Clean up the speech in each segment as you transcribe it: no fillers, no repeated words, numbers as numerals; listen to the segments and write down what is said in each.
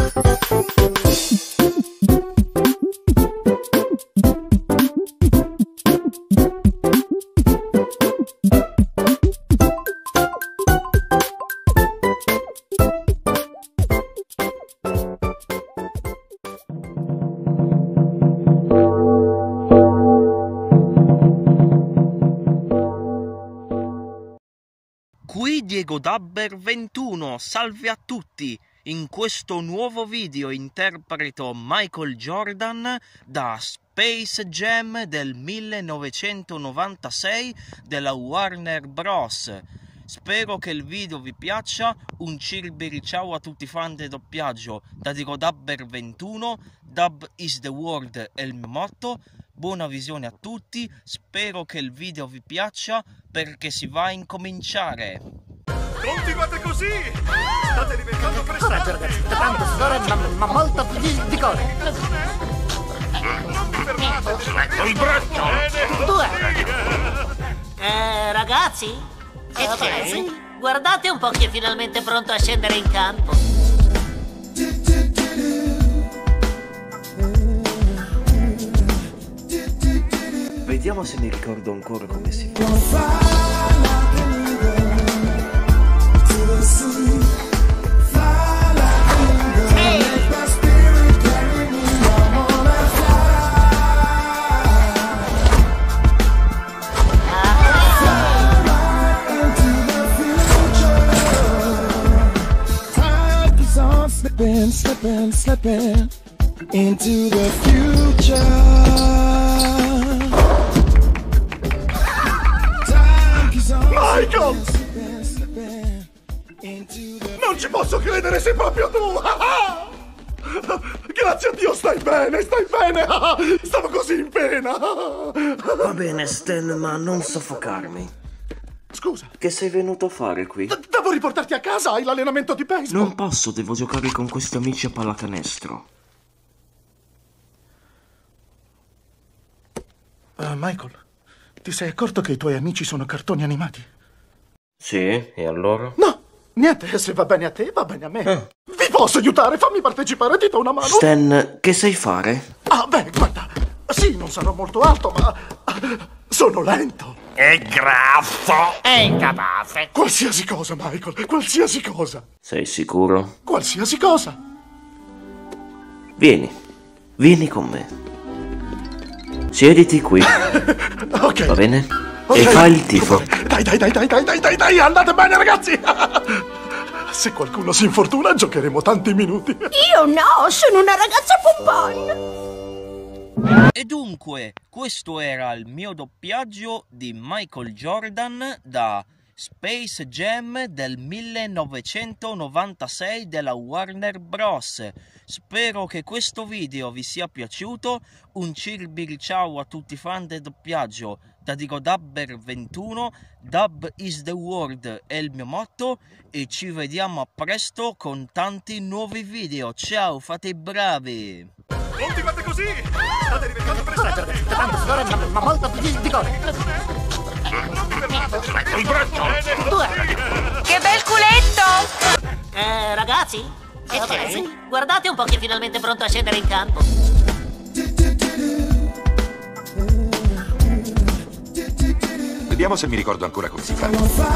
Qui Diego Dabber 21, salve a tutti! In questo nuovo video interpreto Michael Jordan da Space Jam del 1996 della Warner Bros. Spero che il video vi piaccia, un cirbiri ciao a tutti i fan del doppiaggio da Diego Dabber 21, Dub is the word è il mio motto, buona visione a tutti, spero che il video vi piaccia perché si va a incominciare. Continuate così! State diventando pressanti! Coraggio ragazzi, tanto sudore ma molto di cuore! Non vi fermate! Ecco il braccio! Due! Ragazzi? Sì. Guardate un po' chi è finalmente pronto a scendere in campo! Vediamo se mi ricordo ancora come si fa. Slipping into the future. Michael! Non ci posso credere, sei proprio tu! Grazie a Dio, stai bene, stai bene! Stavo così in pena! Va bene, Stan, ma non soffocarmi. Scusa. Che sei venuto a fare qui? Devo riportarti a casa, hai l'allenamento di baseball! Non posso, devo giocare con questi amici a pallacanestro. Michael, ti sei accorto che i tuoi amici sono cartoni animati? Sì, e allora? No, niente, se va bene a te, va bene a me. Vi posso aiutare? Fammi partecipare, ti do una mano. Stan, che sai fare? Beh, guarda, sì, non sarò molto alto, ma sono lento. È grasso! È incapace! Qualsiasi cosa, Michael, qualsiasi cosa. Sei sicuro? Qualsiasi cosa. Vieni con me. Siediti qui. Ok. Va bene? Okay. E fai il tifo. Dai, andate bene, ragazzi. Se qualcuno si infortuna, giocheremo tanti minuti. Io no, sono una ragazza pompon. E dunque, questo era il mio doppiaggio di Michael Jordan da Space Jam del 1996 della Warner Bros. Spero che questo video vi sia piaciuto, un cirbiri ciao a tutti i fan del doppiaggio da Diego Dabber 21, Dub is the word è il mio motto e ci vediamo a presto con tanti nuovi video, ciao, fate i bravi! Continuate così! State diventando Coraggio pressanti! ragazzi, tanto sudore ma molto di cuore! Non vi fermate! Ecco il braccio! Due! Che bel culetto! Ragazzi? Sì. Guardate un po' chi è finalmente pronto a scendere in campo! Vediamo se mi ricordo ancora come si fa.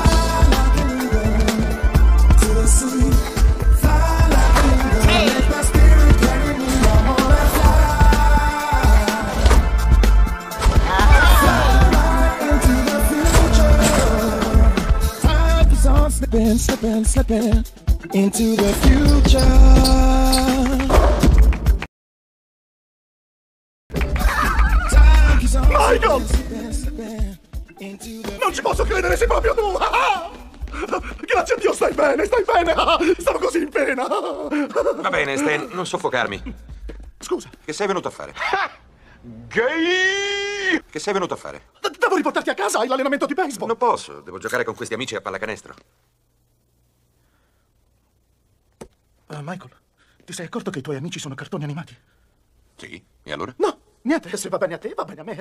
Slipping into the future. Michael! Non ci posso credere, sei proprio tu! Grazie a Dio, stai bene, stai bene! Stavo così in pena! Va bene, Stan, non soffocarmi. Scusa. Che sei venuto a fare? Gay! Che sei venuto a fare? Devo riportarti a casa, hai l'allenamento di baseball! Non posso, devo giocare con questi amici a pallacanestro. Michael, ti sei accorto che i tuoi amici sono cartoni animati? Sì, e allora? No, niente, se va bene a te, va bene a me.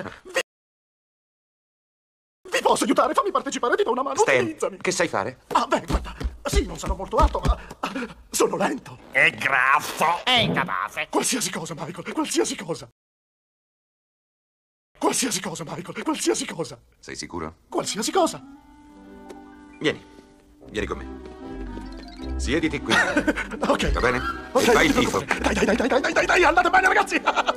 Vi posso aiutare, fammi partecipare, ti do una mano, Stan, utilizzami. che sai fare? Beh, guarda, Sì, non sarò molto alto, ma sono lento. È grasso. È incapace. Qualsiasi cosa, Michael, qualsiasi cosa. Qualsiasi cosa, Michael, qualsiasi cosa. Sei sicuro? Qualsiasi cosa. Vieni con me. Siediti qui. Ok. Va bene? Ok, E fai il non ti tifo. preoccupare. Dai, andate bene, ragazzi.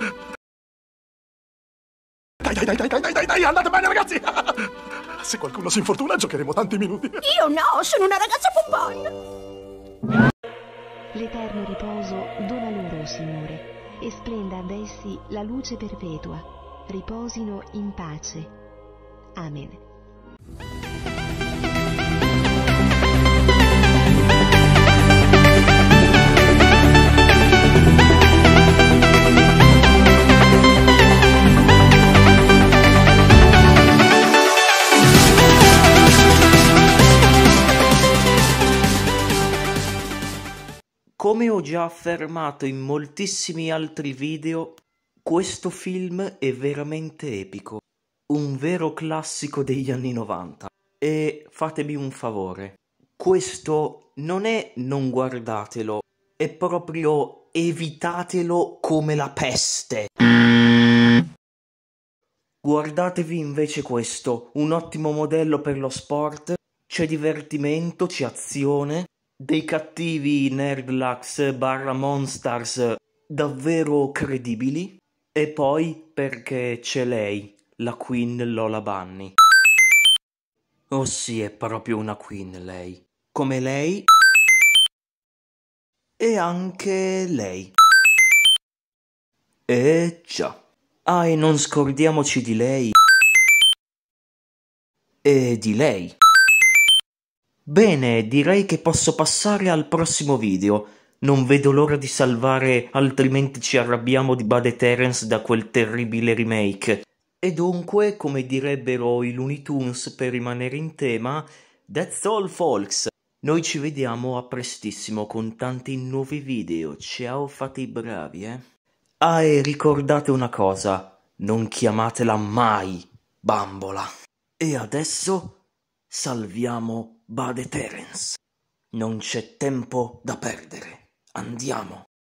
Dai, andate bene, ragazzi. Se qualcuno si infortuna, giocheremo tanti minuti. Io no, sono una ragazza pompon. L'eterno riposo dona loro, Signore, e splenda ad essi la luce perpetua. Riposino in pace. Amen. Come ho già affermato in moltissimi altri video, questo film è veramente epico, un vero classico degli anni 90. E fatemi un favore, questo non è non guardatelo, è proprio evitatelo come la peste. Guardatevi invece questo, un ottimo modello per lo sport, c'è divertimento, c'è azione, dei cattivi Nerdlax / Monstars davvero credibili, e poi perché c'è lei, la Queen Lola Bunny. Oh sì, è proprio una Queen lei. Come lei e anche lei. Già. Ah, e non scordiamoci di lei. E di lei. Bene, direi che posso passare al prossimo video. Non vedo l'ora di salvare, altrimenti ci arrabbiamo di Bud e Terence da quel terribile remake. E dunque, come direbbero i Looney Tunes per rimanere in tema, that's all folks. Noi ci vediamo a prestissimo con tanti nuovi video. Ciao, fate i bravi, eh. Ah, e ricordate una cosa, non chiamatela mai bambola. E adesso salviamo Bud e Terence. Non c'è tempo da perdere. Andiamo.